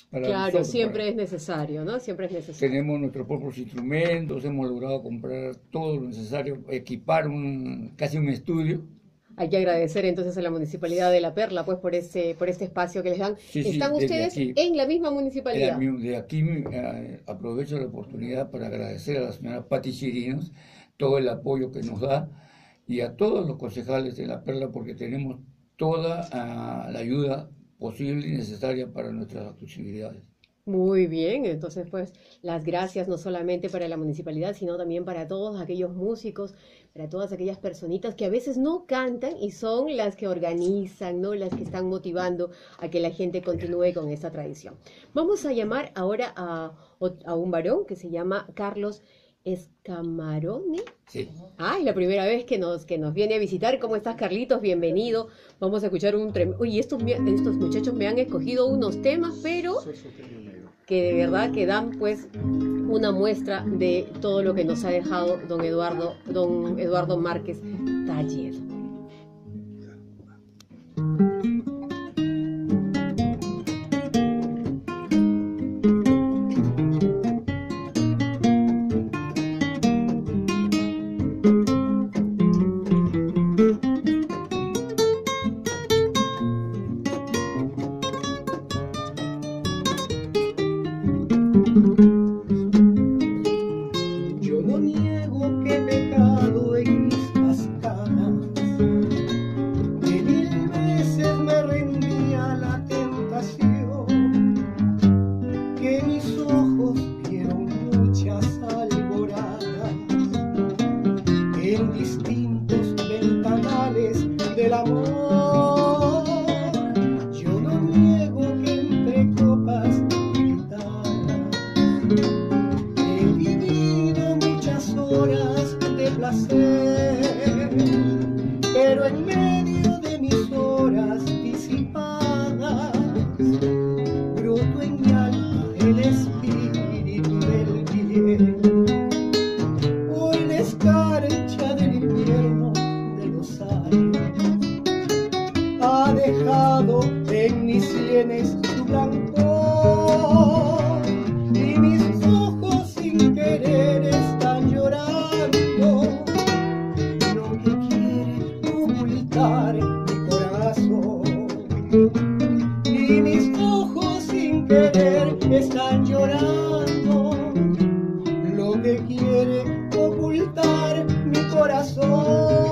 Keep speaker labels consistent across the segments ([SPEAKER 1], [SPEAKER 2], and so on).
[SPEAKER 1] para
[SPEAKER 2] Claro,
[SPEAKER 1] nosotros.
[SPEAKER 2] siempre es necesario, ¿no? Siempre es necesario.
[SPEAKER 1] Tenemos nuestros propios instrumentos, hemos logrado comprar todo lo necesario, equipar casi un estudio.
[SPEAKER 2] Hay que agradecer entonces a la Municipalidad de La Perla, pues, por este espacio que les dan.
[SPEAKER 1] Sí, sí,
[SPEAKER 2] ¿Están
[SPEAKER 1] desde
[SPEAKER 2] ustedes
[SPEAKER 1] aquí.
[SPEAKER 2] en la misma municipalidad?
[SPEAKER 1] De aquí aprovecho la oportunidad para agradecer a la señora Patti Chirinos todo el apoyo que nos da y a todos los concejales de La Perla porque tenemos toda la ayuda posible y necesaria para nuestras actividades.
[SPEAKER 2] Muy bien, entonces pues las gracias no solamente para la municipalidad, sino también para todos aquellos músicos, para todas aquellas personitas que a veces no cantan y son las que organizan, ¿no? Las que están motivando a que la gente continúe con esta tradición. Vamos a llamar ahora a un varón que se llama Carlos Escamarone.
[SPEAKER 1] Sí.
[SPEAKER 2] Ah, es la primera vez que nos viene a visitar. ¿Cómo estás, Carlitos? Bienvenido. Vamos a escuchar un tremendo... Uy, estos muchachos me han escogido unos temas, pero que de verdad que dan pues una muestra de todo lo que nos ha dejado don Eduardo Márquez Talledo.
[SPEAKER 3] Yo no niego que he pecado en mis mascanas, que mil veces me rendí a la tentación, que mis ojos vieron muchas alboradas en distintos ventanales del amor. Yo no niego que entre copas y guitarras he vivido muchas horas de placer, pero en medio de mis horas disipadas broto en mi alma el espíritu del bien. Hoy la escarcha del invierno de los años ha dejado en mis sienes su blancor y mis ojos sin querer están llorando lo que quiere ocultar mi corazón. Y mis ojos sin querer están llorando lo que quiere ocultar mi corazón.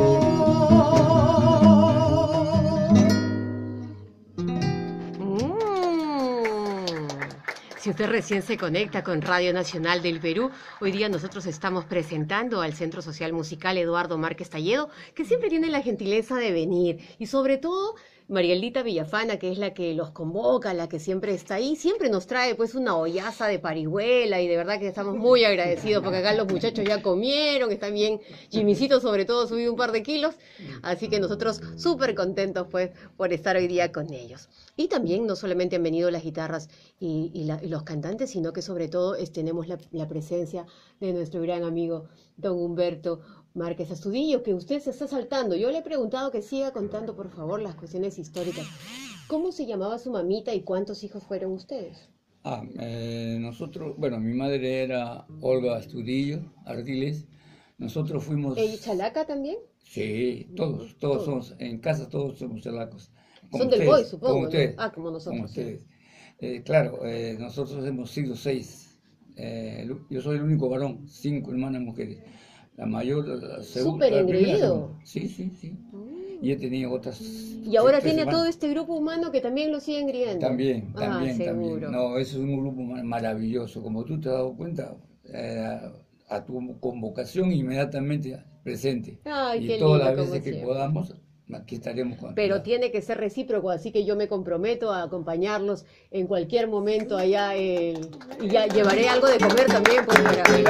[SPEAKER 2] Si usted recién se conecta con Radio Nacional del Perú, hoy día nosotros estamos presentando al Centro Social Musical Eduardo Márquez Talledo, que siempre tiene la gentileza de venir, y sobre todo Marielita Villafana, que es la que los convoca, la que siempre está ahí, siempre nos trae pues una hollaza de parihuela, y de verdad que estamos muy agradecidos porque acá los muchachos ya comieron, están bien, Jimmycito sobre todo subió un par de kilos, así que nosotros súper contentos pues por estar hoy día con ellos. Y también no solamente han venido las guitarras y los cantantes, sino que sobre todo tenemos la presencia de nuestro gran amigo don Humberto Márquez Astudillo, que usted se está saltando. Yo le he preguntado que siga contando, por favor, las cuestiones históricas. ¿Cómo se llamaba su mamita y cuántos hijos fueron ustedes?
[SPEAKER 1] Nosotros, bueno, mi madre era Olga Astudillo Ardiles. Nosotros fuimos...
[SPEAKER 2] ¿El Chalaca también?
[SPEAKER 1] Sí, todos somos, en casa todos somos chalacos.
[SPEAKER 2] Son del Boy, supongo,
[SPEAKER 1] como
[SPEAKER 2] ¿no?
[SPEAKER 1] ustedes,
[SPEAKER 2] Ah, como nosotros.
[SPEAKER 1] como ustedes. Claro, nosotros hemos sido 6. Yo soy el único varón, 5 hermanas mujeres. La mayor, la segunda.
[SPEAKER 2] Súper engreído.
[SPEAKER 1] Sí. Y he tenido otras.
[SPEAKER 2] Y ahora
[SPEAKER 1] 3
[SPEAKER 2] tiene
[SPEAKER 1] hermanas.
[SPEAKER 2] todo este grupo humano que también lo siguen criando.
[SPEAKER 1] También.
[SPEAKER 2] Seguro.
[SPEAKER 1] No, eso es un grupo maravilloso. Como tú te has dado cuenta, a tu convocación inmediatamente presente.
[SPEAKER 2] Ay,
[SPEAKER 1] Y
[SPEAKER 2] qué
[SPEAKER 1] todas
[SPEAKER 2] lindo,
[SPEAKER 1] las
[SPEAKER 2] como
[SPEAKER 1] veces que
[SPEAKER 2] siempre.
[SPEAKER 1] podamos, aquí estaremos con
[SPEAKER 2] Pero tiene que ser recíproco, así que yo me comprometo a acompañarlos en cualquier momento allá y ya llevaré algo de comer también pues,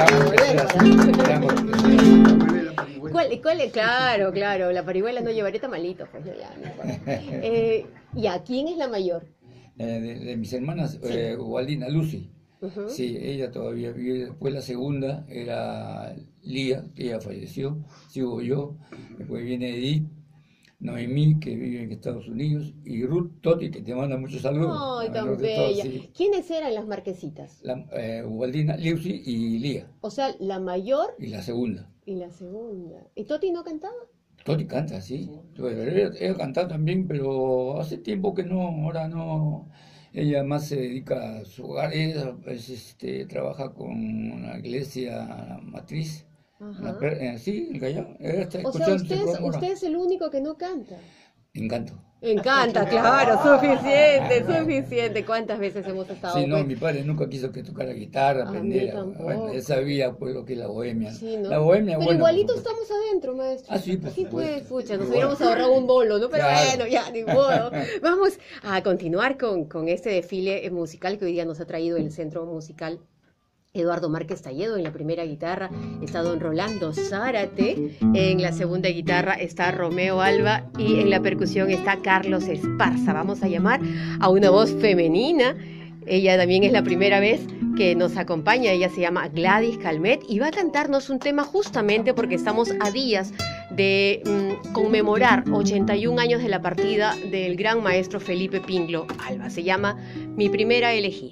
[SPEAKER 2] Claro, la parihuela no llevaré tamalitos, pues yo ya, no importa. ¿Y quién es la mayor?
[SPEAKER 1] De mis hermanas, Waldina, Lucy.
[SPEAKER 2] Ujú.
[SPEAKER 1] Sí, ella todavía vive. Después la segunda era Lía, que ella falleció. Sigo yo. Después viene Edith. Noemí, que vive en Estados Unidos, y Ruth Totti, que te manda muchos saludos.
[SPEAKER 2] Ay, tan
[SPEAKER 1] Alrededor de todos,
[SPEAKER 2] bella.
[SPEAKER 1] sí.
[SPEAKER 2] ¿Quiénes eran las marquesitas?
[SPEAKER 1] Ubaldina, Lucy y Lía,
[SPEAKER 2] O sea, la mayor
[SPEAKER 1] y la segunda.
[SPEAKER 2] y la segunda. ¿Y Toti no cantaba?
[SPEAKER 1] Totti canta, sí. Ella canta también, pero hace tiempo que no, ahora no. Ella más se dedica a su hogar, ella trabaja con la iglesia matriz,
[SPEAKER 2] Ajá.
[SPEAKER 1] sí, el Callao. Ella está
[SPEAKER 2] O sea,
[SPEAKER 1] escuchando ese programa ahora.
[SPEAKER 2] usted es el único que no canta.
[SPEAKER 1] Encanto.
[SPEAKER 2] Encanta, claro, suficiente. ¿Cuántas veces hemos estado?
[SPEAKER 1] Sí, no,
[SPEAKER 2] Pues?
[SPEAKER 1] mi padre nunca quiso que tocara guitarra,
[SPEAKER 2] A mí
[SPEAKER 1] aprendiera.
[SPEAKER 2] tampoco.
[SPEAKER 1] Bueno, él sabía pues lo que es la bohemia.
[SPEAKER 2] Sí, ¿no?
[SPEAKER 1] La bohemia,
[SPEAKER 2] Pero
[SPEAKER 1] bueno,
[SPEAKER 2] igualito
[SPEAKER 1] por supuesto.
[SPEAKER 2] estamos adentro, maestro.
[SPEAKER 1] Ah, sí, por
[SPEAKER 2] Sí, pues,
[SPEAKER 1] supuesto.
[SPEAKER 2] pucha, nos
[SPEAKER 1] Igual.
[SPEAKER 2] hubiéramos ahorrado un bolo, ¿no? Pero
[SPEAKER 1] Claro.
[SPEAKER 2] bueno, ya, ni modo. Vamos a continuar con este desfile musical que hoy día nos ha traído el Centro Musical Eduardo Márquez Talledo. En la primera guitarra está don Rolando Zárate, en la segunda guitarra está Romeo Alba y en la percusión está Carlos Esparza. Vamos a llamar a una voz femenina. Ella también es la primera vez que nos acompaña. Ella se llama Gladys Calmet y va a cantarnos un tema justamente porque estamos a días de conmemorar 81 años de la partida del gran maestro Felipe Pinglo Alba. Se llama Mi Primera Elegía.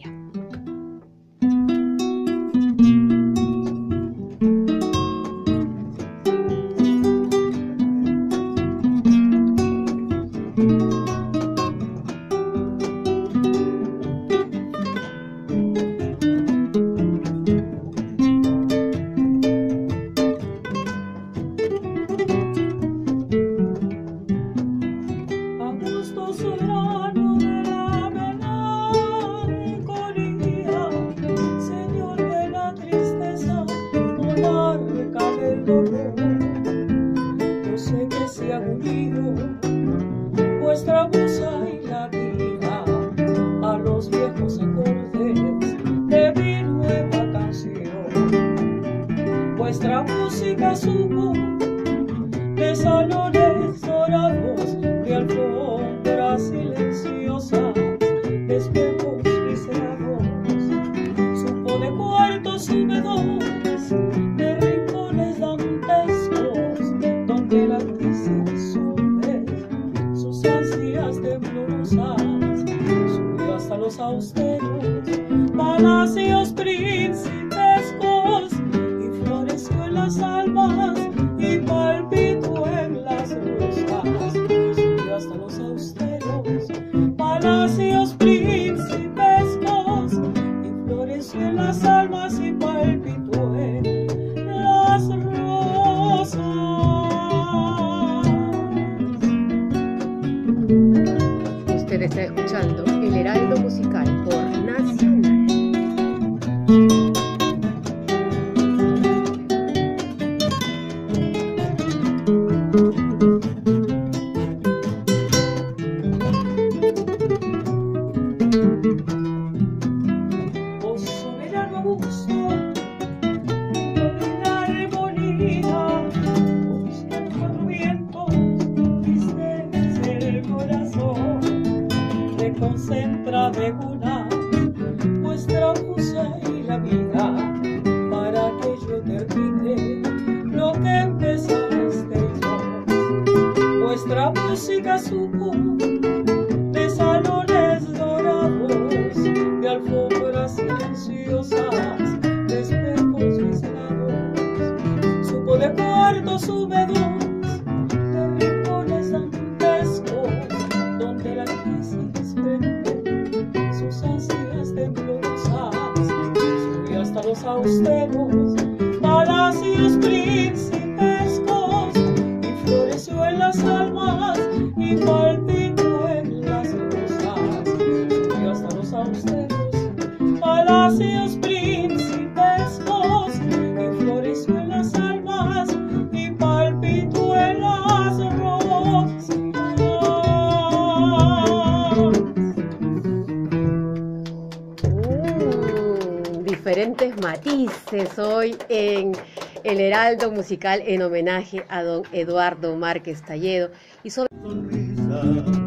[SPEAKER 2] Diferentes matices hoy en el Heraldo Musical en homenaje a don Eduardo Márquez Talledo y sobre
[SPEAKER 4] sonrisa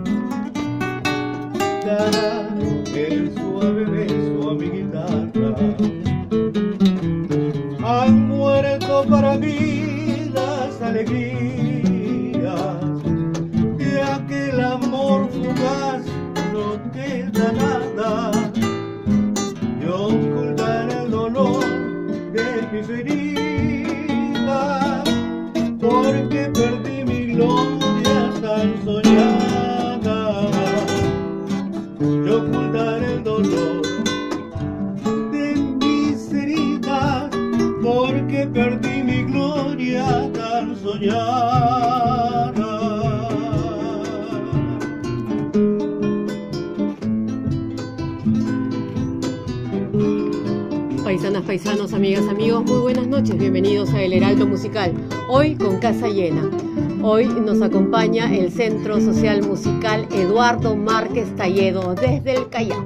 [SPEAKER 4] dará el suave beso a mi guitarra. Han muerto para mí las alegrías yo ocultaré el dolor de mis heridas, porque perdí mi gloria tan soñada.
[SPEAKER 2] Paisanas, paisanos, amigas, amigos, muy buenas noches, bienvenidos a El Heraldo Musical, hoy con casa llena. Hoy nos acompaña el Centro Social Musical Eduardo Márquez Talledo desde el Callao.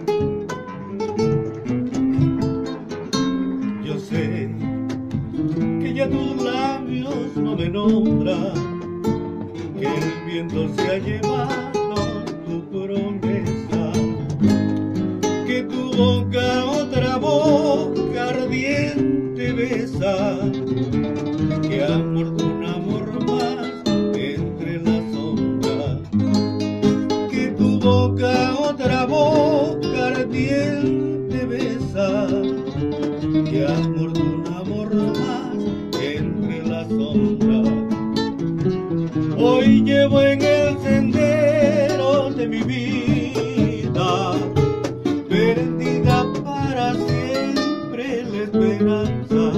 [SPEAKER 4] Yo sé que ya tus labios no me nombran, que el viento se ha llevado tu promesa, que tu boca otra boca ardiente besa, que ha muerto un amor más entre las sombras, que tu boca otra boca ardiente besa, que ha muerto un amor más entre las sombras. Hoy llevo en el sendero de mi vida perdida para siempre la esperanza.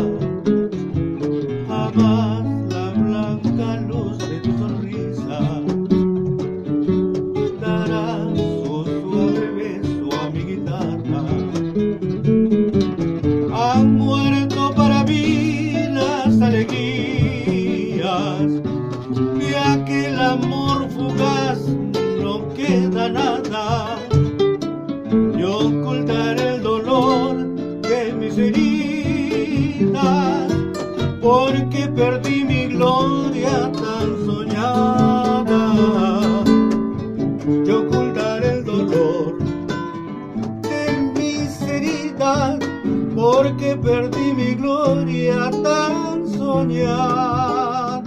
[SPEAKER 4] Jamás la blanca luz de tu sonrisa dará su suave beso a mi guitarra. Han muerto para mí las alegrías de aquel amor fugaz, no queda nada. Yo ocultaré el dolor de mis heridas, porque perdí mi gloria tan soñada. Yo ocultaré el dolor de mis heridas, porque perdí mi gloria tan soñada.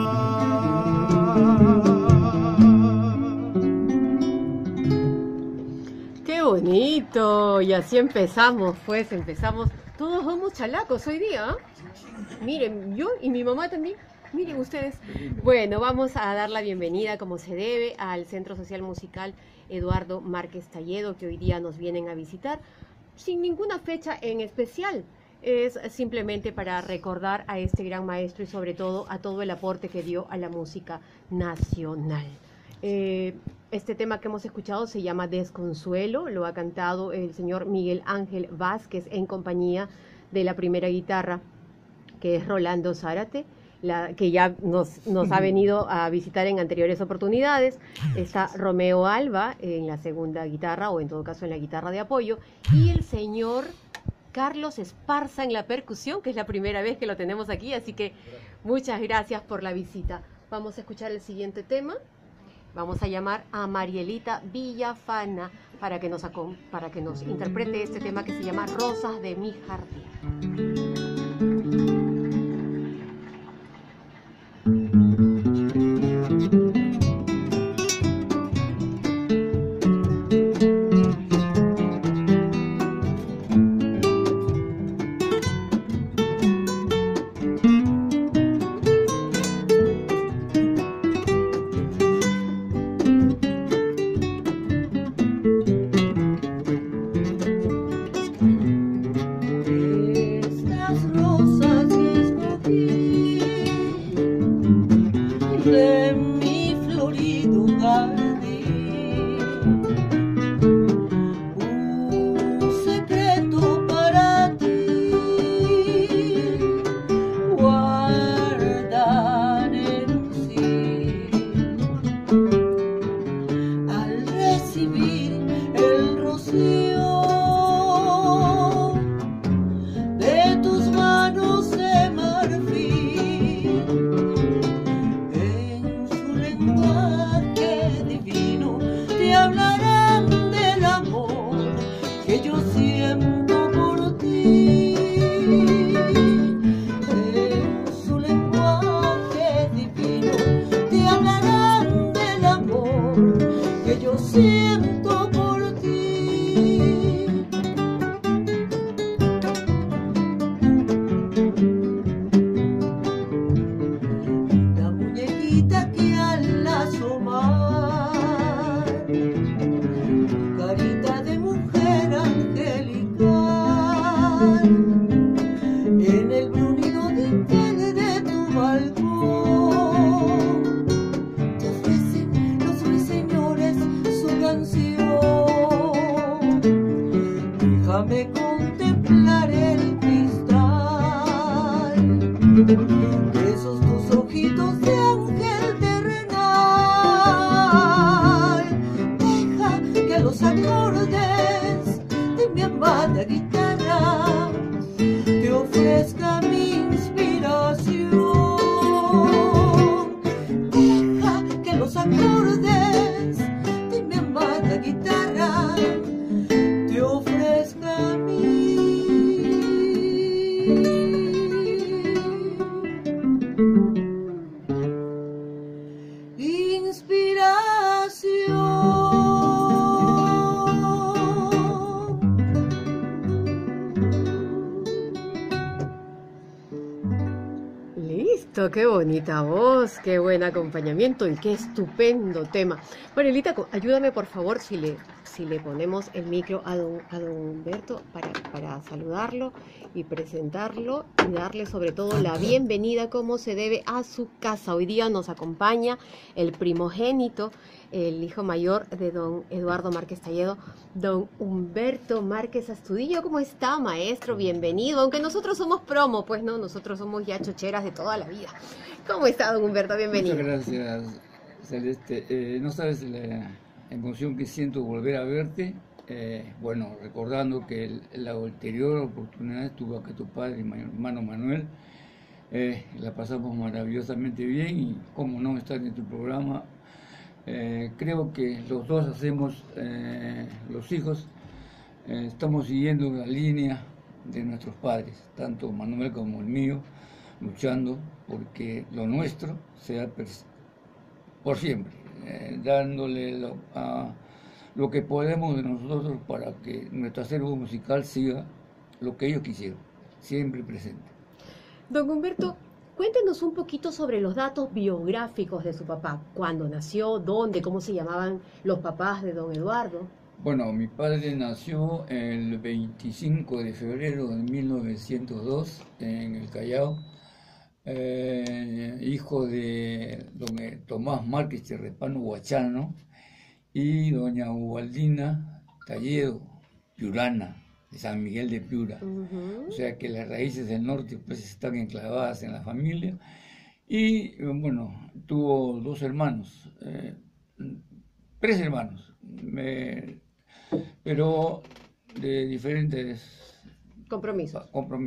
[SPEAKER 2] ¡Qué bonito! Y así empezamos, pues empezamos. Todos somos chalacos hoy día, ¿eh? Miren, yo y mi mamá también. Miren ustedes. Bueno, vamos a dar la bienvenida como se debe al Centro Social Musical Eduardo Márquez Talledo, que hoy día nos vienen a visitar sin ninguna fecha en especial. Es simplemente para recordar a este gran maestro y sobre todo a todo el aporte que dio a la música nacional. Este tema que hemos escuchado se llama Desconsuelo, lo ha cantado el señor Miguel Ángel Vázquez en compañía de la primera guitarra, que es Rolando Zárate, que ya nos ha venido a visitar en anteriores oportunidades. Está Romeo Alba en la segunda guitarra, o en todo caso en la guitarra de apoyo, y el señor Carlos Esparza en la percusión, que es la primera vez que lo tenemos aquí, así que muchas gracias por la visita. Vamos a escuchar el siguiente tema. Vamos a llamar a Marielita Villafana para que nos interprete este tema que se llama Rosas de mi jardín.
[SPEAKER 5] Siento por ti.
[SPEAKER 3] déjame contemplar el cristal de esos tus ojitos de ángel terrenal. Deja que los acordes de mi amada guitarra te ofrezca mi inspiración. Deja que los acordes de mi amada guitarra te ofrezca mi
[SPEAKER 2] Listo, qué bonita voz, qué buen acompañamiento y qué estupendo tema. Marielita, ayúdame por favor si le ponemos el micro a don Humberto para saludarlo y presentarlo y darle sobre todo la bienvenida como se debe a su casa. Hoy día nos acompaña el primogénito, el hijo mayor de don Eduardo Márquez Talledo, don Humberto Márquez Astudillo. ¿Cómo está, maestro? Bienvenido. Aunque nosotros somos promo, pues no, nosotros somos ya chocheras de toda la vida. ¿Cómo está, don Humberto? Bienvenido.
[SPEAKER 1] Muchas gracias, Celeste. No sabes la emoción que siento volver a verte. Bueno, recordando que la anterior oportunidad estuvo acá tu padre y mi hermano Manuel. La pasamos maravillosamente bien y cómo no estar en tu programa. Creo que los dos hacemos, los hijos, estamos siguiendo la línea de nuestros padres, tanto Manuel como el mío, luchando porque lo nuestro sea por siempre, dándole lo que podemos de nosotros para que nuestro acervo musical siga lo que ellos quisieron, siempre presente.
[SPEAKER 2] Don Humberto, cuéntenos un poquito sobre los datos biográficos de su papá. ¿Cuándo nació? ¿Dónde? ¿Cómo se llamaban los papás de don Eduardo?
[SPEAKER 1] Bueno, mi padre nació el 25 de febrero de 1902 en el Callao, hijo de don Tomás Márquez Terrepano Huachano y doña Ubaldina Talledo Piurana, de San Miguel de Piura. O sea que las raíces del norte pues están enclavadas en la familia. Y bueno, tuvo dos hermanos, tres hermanos, pero de diferentes
[SPEAKER 2] compromisos.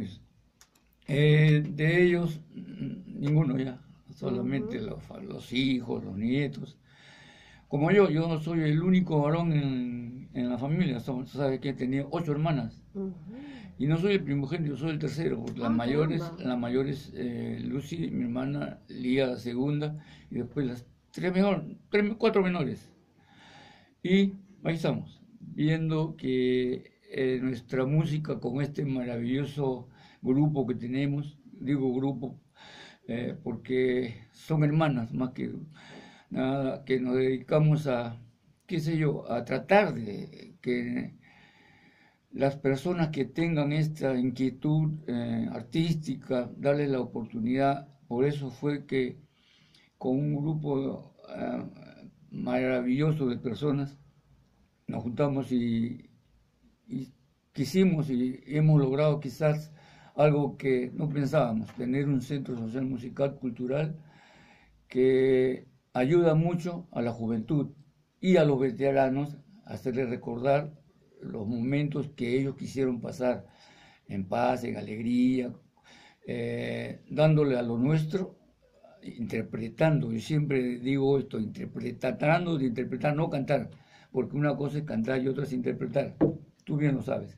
[SPEAKER 1] De ellos, ninguno ya, solamente los hijos, los nietos. Como yo soy el único varón en la familia, sabes que tenía 8 hermanas. Y no soy el primogénito, soy el tercero, porque la mayor es Lucy, mi hermana, Lía, la segunda, y después las 4 menores. Y ahí estamos, viendo que nuestra música con este maravilloso grupo que tenemos, digo grupo, porque son hermanas más que nada, que nos dedicamos a, qué sé yo, a tratar de que las personas que tengan esta inquietud artística, darles la oportunidad. Por eso fue que con un grupo maravilloso de personas nos juntamos y quisimos y hemos logrado quizás algo que no pensábamos, tener un centro social musical cultural que ayuda mucho a la juventud y a los veteranos a hacerles recordar los momentos que ellos quisieron pasar en paz, en alegría, dándole a lo nuestro, interpretando. Yo siempre digo esto, tratando de interpretar, no cantar, porque una cosa es cantar y otra es interpretar. Tú bien lo sabes.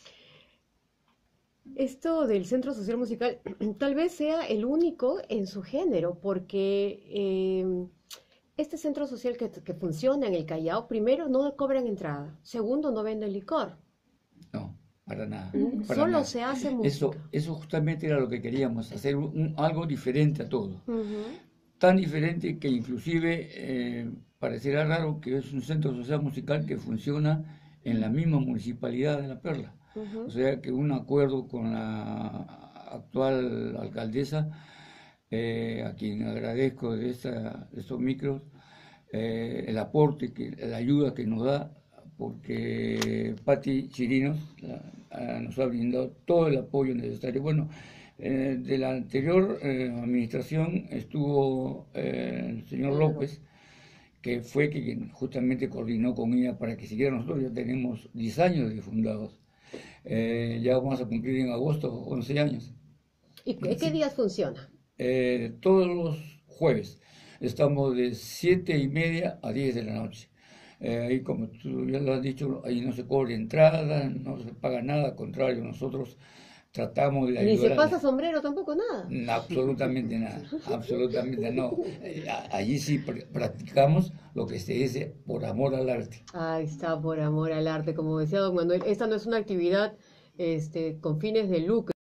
[SPEAKER 2] Esto del Centro Social Musical tal vez sea el único en su género, porque este centro social que funciona en el Callao, primero, no cobran entrada, segundo, no venden licor.
[SPEAKER 1] No, para nada.
[SPEAKER 2] Solo
[SPEAKER 1] nada.
[SPEAKER 2] se hace música.
[SPEAKER 1] Eso justamente era lo que queríamos, hacer algo diferente a todo. Tan diferente que inclusive parecerá raro que es un centro social musical que funciona en la misma municipalidad de La Perla. O sea que un acuerdo con la actual alcaldesa, a quien agradezco de estos micros, el aporte, la ayuda que nos da, porque Pati Chirinos, nos ha brindado todo el apoyo necesario. Bueno, de la anterior administración estuvo el señor López, que fue quien justamente coordinó con ella para que siguiera. Nosotros ya tenemos 10 años de fundados. Ya vamos a cumplir en agosto 11 años.
[SPEAKER 2] ¿Y qué días funciona?
[SPEAKER 1] Todos los jueves. Estamos de 7:30 a 10 de la noche. Ahí, como tú ya lo has dicho, ahí no se cobra entrada, no se paga nada, al contrario, nosotros tratamos de
[SPEAKER 2] Ni se
[SPEAKER 1] ayudar.
[SPEAKER 2] pasa sombrero tampoco, nada.
[SPEAKER 1] Absolutamente nada, absolutamente no. Allí sí practicamos lo que se dice por amor al arte.
[SPEAKER 2] Ahí está, por amor al arte, como decía don Manuel, esta no es una actividad con fines de lucro.